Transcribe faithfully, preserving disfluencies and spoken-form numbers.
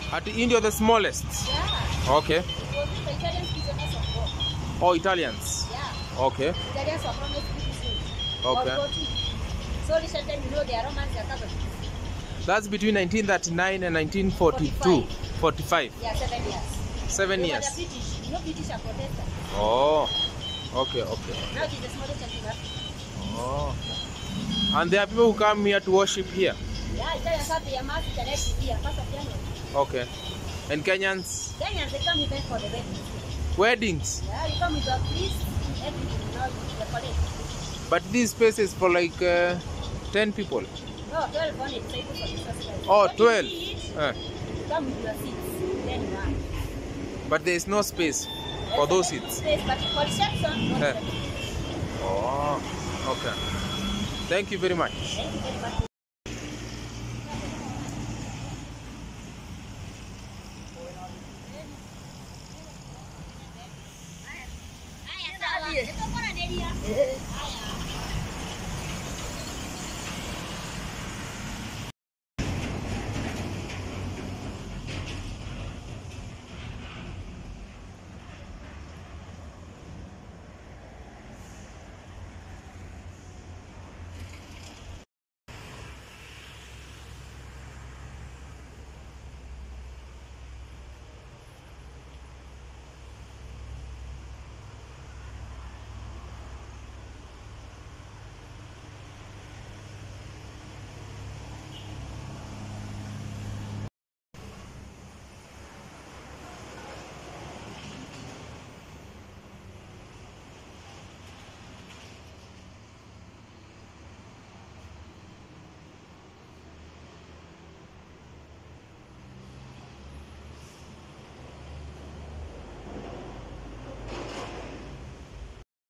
At India, the smallest? Yeah. Okay. The Italians speak a lot of God. Oh, Italians? Yeah. Okay. Italians are from the Okay. So recently, you know, they are Romans, they are Catholic. That's between nineteen thirty-nine and nineteen forty-two. forty-five. Yeah, seven years. Seven they years. Were the British. You know, British are Protestants. Oh. Okay, okay. Now it is the smallest church in Africa. Oh. And there are people who come here to worship here? Yeah, Italians have their mass internet here, first of January. Okay. And Kenyans? Kenyans, they come even for the weddings. Weddings? Yeah, you come with your priest, everything, you know, the college. But this space is for like uh, ten people? No, twelve on it, so for Jesus Christ. Oh, What twelve. You eat, Uh. you come with your seats, then you are. But there is no space for those seats? Space, but for reception, no Uh. reception. Oh, okay. Thank you very much. Thank you very much. Yes.